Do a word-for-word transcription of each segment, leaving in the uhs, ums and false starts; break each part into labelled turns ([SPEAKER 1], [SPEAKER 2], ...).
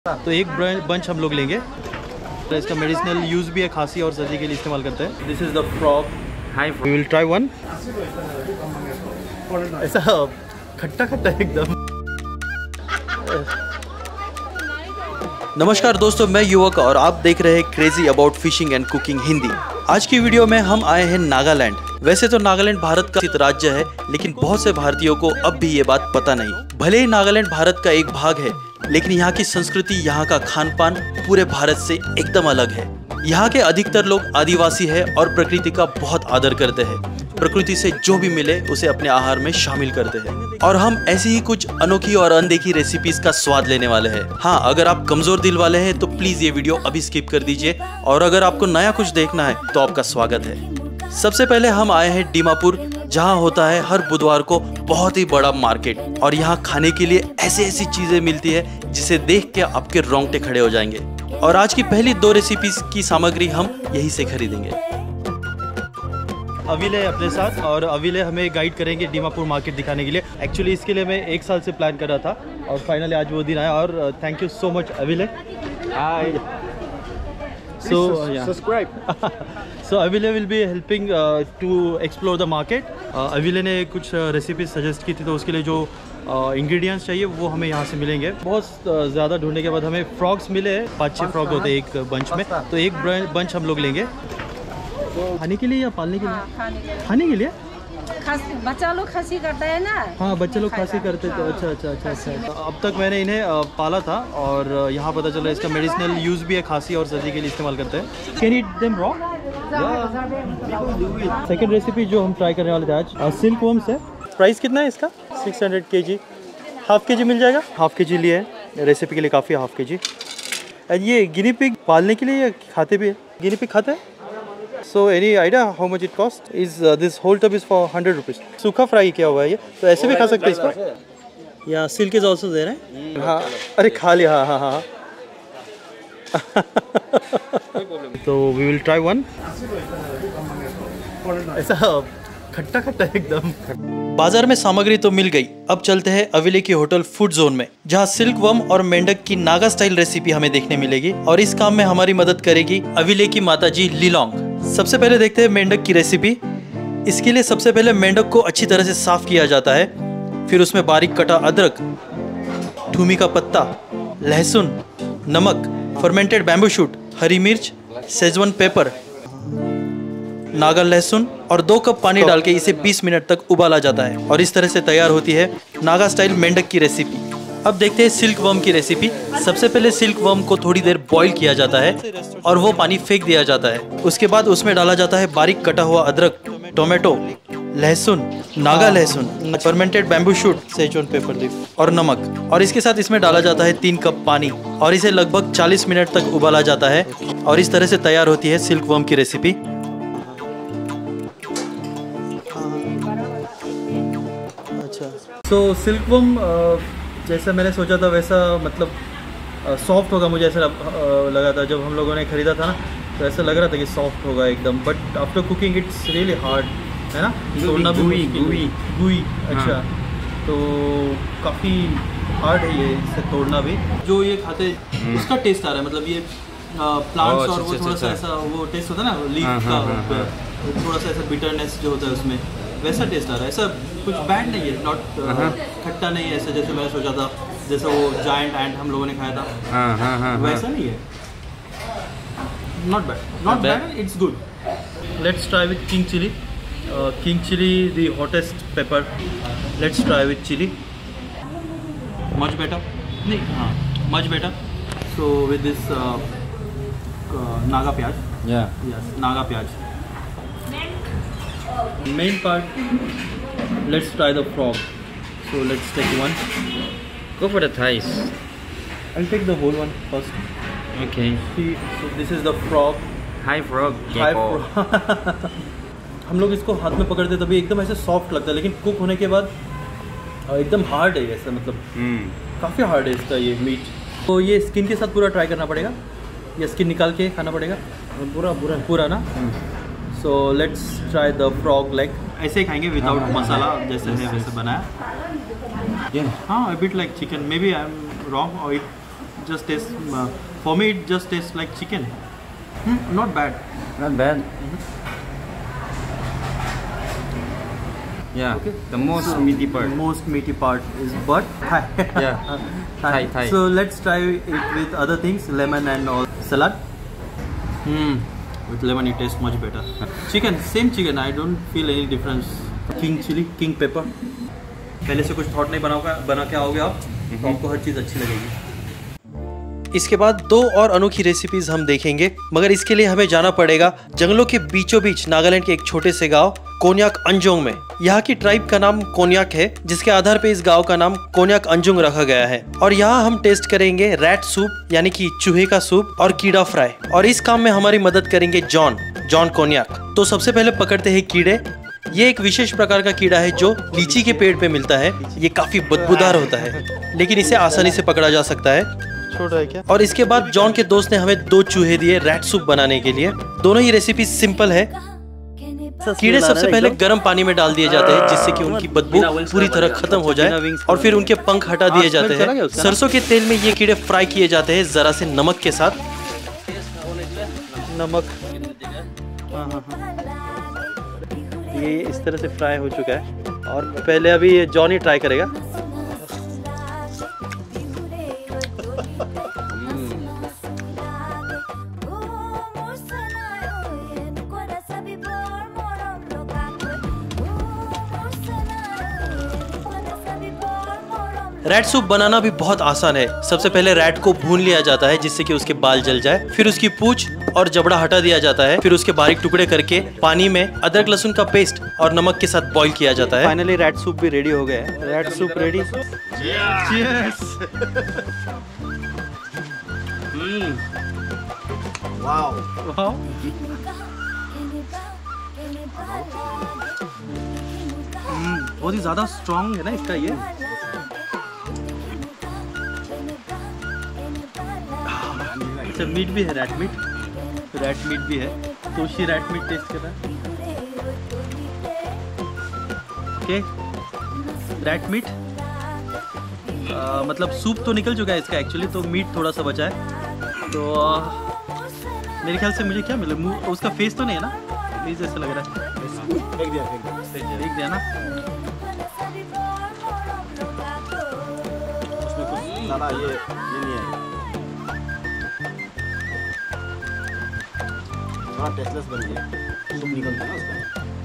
[SPEAKER 1] तो एक बंच हम लोग लेंगे। तो इसका मेडिसिनल यूज़ भी है, खांसी और सर्दी के लिए इस्तेमाल करते हैं। This is the frog. Hi we will try one. ऐसा खट्टा खट्टा एकदम। नमस्कार दोस्तों, मैं युवक और आप देख रहे हैं crazy about fishing and cooking Hindi. आज की वीडियो में हम आए हैं नागालैंड। वैसे तो नागालैंड भारत का स्थित राज्य है, लेकिन बहुत से भारतीयों को अब भी ये बात पता नहीं। भले ही नागालैंड भारत का एक भाग है, लेकिन यहाँ की संस्कृति, यहाँ का खान पान पूरे भारत से एकदम अलग है। यहाँ के अधिकतर लोग आदिवासी है और प्रकृति का बहुत आदर करते हैं। प्रकृति से जो भी मिले उसे अपने आहार में शामिल करते हैं। और हम ऐसी ही कुछ अनोखी और अनदेखी रेसिपीज का स्वाद लेने वाले हैं। हाँ, अगर आप कमजोर दिल वाले हैं तो प्लीज ये वीडियो अभी स्किप कर दीजिए, और अगर आपको नया कुछ देखना है तो आपका स्वागत है। सबसे पहले हम आए हैं दीमापुर, जहाँ होता है हर बुधवार को बहुत ही बड़ा मार्केट, और यहाँ खाने के लिए ऐसी ऐसी चीजें मिलती है जिसे देख के आपके रोंगटे खड़े हो जाएंगे। और आज की पहली दो रेसिपीज की सामग्री हम यहीं से खरीदेंगे। अविल है अपने साथ, और अविल हमें गाइड करेंगे दीमापुर मार्केट दिखाने के लिए। एक्चुअली इसके लिए मैं एक साल से प्लान कर रहा था, और फाइनली आज वो दिन आया। और थैंक यू सो मच अविल। Hi, so yeah, subscribe. So Avile will be helping uh, to explore the market. uh, Avile ने कुछ रेसिपी सजेस्ट की थी, तो उसके लिए जो इंग्रेडिएंट्स uh, चाहिए वो हमें यहाँ से मिलेंगे। बहुत uh, ज़्यादा ढूंढने के बाद हमें फ्रॉग्स मिले हैं। पाँच छः फ्रॉग होते हैं एक बंच में, तो एक बंच हम लोग लेंगे। खाने के लिए या पालने के लिए?
[SPEAKER 2] हाँ, खाने के लिए।
[SPEAKER 1] खाने के लिए
[SPEAKER 2] बच्चा लोग खांसी करता है ना।
[SPEAKER 1] हाँ, बच्चे लोग खांसी करते तो अच्छा अच्छा अच्छा अच्छा। अब तक मैंने इन्हें पाला था, और यहाँ पता चला इसका मेडिसिनल यूज़ भी है, खांसी और सर्दी के लिए इस्तेमाल करते हैं। Can eat them raw? Second recipe जो हम ट्राई करने वाले थे आज, सिल्क वर्म्स है। प्राइस कितना है इसका? सिक्स हंड्रेड के जी। हाफ के जी मिल जाएगा? हाफ के जी लिए है रेसिपी के लिए, काफ़ी हाफ के जी। ये गिनी पिग पालने के लिए या खाते भी है? गिनी पिग खाते हैं? So any idea how much it cost? Is uh, this whole tub is for hundred rupees. सूखा फ्राई किया हुआ है ये, तो ऐसे भी खा सकते हैं इसको। या सिल्क इज ऑल्सो दे रहे हैं। हाँ, अरे खा लिया। हाँ हाँ हाँ। तो वी विल ट्राई वन। ऐसा खट्टा खट्टा एकदम। बाजार में सामग्री तो मिल गई, अब चलते हैं अविले की होटल फूड जोन में, जहाँ सिल्क वर्म और मेंढक की नागा स्टाइल रेसिपी हमें देखने मिलेगी। और इस काम में हमारी मदद करेगी अविले की माताजी लीलोंग। सबसे पहले देखते हैं मेंढक की रेसिपी। इसके लिए सबसे पहले मेंढक को अच्छी तरह से साफ किया जाता है, फिर उसमें बारीक कटा अदरक, थूमी का पत्ता, लहसुन, नमक, फर्मेंटेड बैम्बू शूट, हरी मिर्च, सेजवन पेपर, नागा लहसुन और दो कप पानी डाल के इसे बीस मिनट तक उबाला जाता है, और इस तरह से तैयार होती है नागा स्टाइल मेंढक की रेसिपी। अब देखते हैं सिल्क वर्म की रेसिपी। सबसे पहले सिल्क वर्म को थोड़ी देर बॉईल किया जाता है, और वो पानी फेंक दिया जाता है। उसके बाद उसमें डाला जाता है बारीक कटा हुआ अदरक, टोमेटो, लहसुन, नागा लहसुन, fermented bamboo shoot, Szechuan pepper leaf और नमक। और इसके साथ इसमें डाला जाता है तीन कप पानी, और इसे लगभग चालीस मिनट तक उबाला जाता है, और इस तरह से तैयार होती है सिल्क वर्म की रेसिपी। अच्छा, तो सिल्क वर्म जैसा मैंने सोचा था वैसा मतलब सॉफ्ट होगा, मुझे ऐसा लगा था। जब हम लोगों ने ख़रीदा था ना, तो ऐसा लग रहा था कि सॉफ्ट होगा एकदम, but after cooking it's really hard, है ना? तोड़ना भी गुई गुई। अच्छा, तो काफ़ी हार्ड है ये, इसे तोड़ना भी। जो ये खाते उसका टेस्ट आ रहा है, मतलब ये प्लांट्स और वो थोड़ा सा ऐसा वो टेस्ट होता है ना लीफ का, थोड़ा सा ऐसा बिटरनेस जो होता है उसमें, वैसा टेस्ट आ रहा है। ऐसा कुछ बैड नहीं है, नॉट खट्टा नहीं है ऐसा जैसे मैंने सोचा था, जैसे वो जायंट एंट हम लोगों ने खाया था। हाँ, हाँ, हाँ, वैसा नहीं है। Not bad, not bad, it's good. Let's try with king chilli. King chilli, the hottest pepper. Let's try with chilli. Much better नहीं, हाँ much better. So with this Naga प्याज। या यस, नागा प्याज। Main part, let's try the frog. So let's take one.
[SPEAKER 3] Go for the thighs.
[SPEAKER 1] I'll take the whole one first.
[SPEAKER 3] Okay.
[SPEAKER 1] See, so this is the frog.
[SPEAKER 3] Hi frog.
[SPEAKER 1] Hi frog. हम लोग इसको हाथ में पकड़ते तभी एकदम ऐसे soft लगता है, लेकिन कुक होने के बाद एकदम हार्ड है ऐसा, मतलब hmm. काफ़ी हार्ड है इसका ये मीट। तो ये स्किन के साथ पूरा ट्राई करना पड़ेगा, या स्किन निकाल के खाना पड़ेगा? पूरा पूरा पूरा ना। hmm. So let's try the frog leg. ऐसे ही खाएंगे विदाउट मसाला, जैसे है वैसे बनाया। हाँ, a bit like chicken. Maybe I'm wrong, or it just tastes. Uh, for me, it just tastes like chicken. Hmm, not bad.
[SPEAKER 3] Not bad. Yeah.
[SPEAKER 1] Okay.
[SPEAKER 3] The most meaty part.
[SPEAKER 1] Most meaty part is butt.
[SPEAKER 3] Yeah. Thai, Thai.
[SPEAKER 1] So let's try it with other things, lemon and all. Salad. Hmm. With lemon, it tastes much better. Chicken, same chicken. I don't feel any difference. King chili, king pepper. पहले से कुछ thought नहीं बनाओगे बना के आओगे आप तो आपको हर चीज़ अच्छी लगेगी। इसके बाद दो और अनोखी रेसिपीज हम देखेंगे, मगर इसके लिए हमें जाना पड़ेगा जंगलों के बीचों बीच नागालैंड के एक छोटे से गांव कोन्याक अंजोंग में। यहाँ की ट्राइब का नाम कोन्याक है, जिसके आधार पे इस गांव का नाम कोन्याक अंजुंग रखा गया है। और यहाँ हम टेस्ट करेंगे रैट सूप यानी कि चूहे का सूप और कीड़ा फ्राई। और इस काम में हमारी मदद करेंगे जॉन जॉन कोन्याक। तो सबसे पहले पकड़ते हैं कीड़े। ये एक विशेष प्रकार का कीड़ा है जो लीची के पेड़ पे मिलता है। ये काफी बदबूदार होता है, लेकिन इसे आसानी से पकड़ा जा सकता है। छोड़ रहा है क्या? और इसके बाद जॉन के दोस्त ने हमें दो चूहे दिए रैट सूप बनाने के लिए। दोनों ही रेसिपी सिंपल है। कीड़े सबसे पहले गर्म पानी में डाल दिए जाते हैं, जिससे कि उनकी बदबू पूरी तरह खत्म हो जाए, और फिर उनके पंख हटा दिए जाते हैं। सरसों के तेल में ये कीड़े फ्राई किए जाते हैं जरा से नमक के साथ। नमक हाँ हाँ हाँ ये इस तरह से फ्राई हो चुका है। और पहले अभी जॉनी ट्राई करेगा। रैट सूप बनाना भी बहुत आसान है। सबसे पहले रैट को भून लिया जाता है जिससे कि उसके बाल जल जाए, फिर उसकी पूंछ और जबड़ा हटा दिया जाता है, फिर उसके बारीक टुकड़े करके पानी में अदरक लहसुन का पेस्ट और नमक के साथ बॉईल किया जाता है। फाइनली रैट सूप भी रेडी हो गया है। Rat soup ready. Cheers. Wow wow बहुत ही ज्यादा स्ट्रॉन्ग है ना इसका ये। अच्छा मीट भी है, रैट मीट रैट मीट भी है। तो उसी रैट मीट टेस्ट करना है। ओके रैट मीट मतलब सूप तो निकल चुका है इसका एक्चुअली, तो मीट थोड़ा सा बचा है। तो आ, मेरे ख्याल से मुझे क्या मिला, मुँह उसका फेस तो नहीं है ना, फेस ऐसा लग रहा है। देख दिया देख दिया ना, उसमें कुछ सारा ये ये नहीं है, थोड़ा टेस्टलेस बन गया, सूप निकलता है ना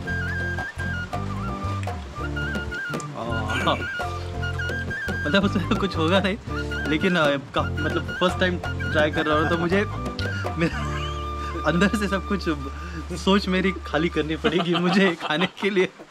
[SPEAKER 1] उसका। मतलब उसमें कुछ होगा नहीं, लेकिन का, मतलब फर्स्ट टाइम ट्राई कर रहा हूँ तो मुझे अंदर से सब कुछ सोच मेरी खाली करनी पड़ेगी मुझे खाने के लिए।